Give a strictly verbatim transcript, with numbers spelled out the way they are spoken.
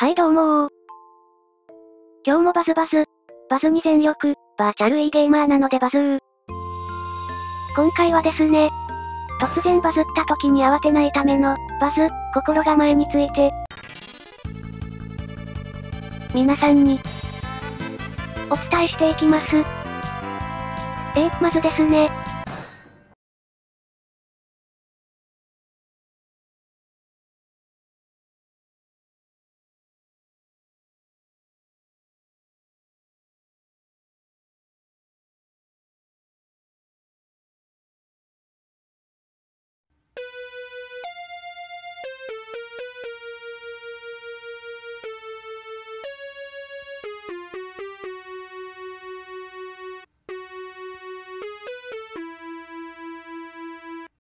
はいどうもー。今日もバズバズ。バズに全力、バーチャルいいゲーマーなのでバズー。今回はですね、突然バズった時に慌てないための、バズ、心構えについて、皆さんに、お伝えしていきます。えー、まずですね、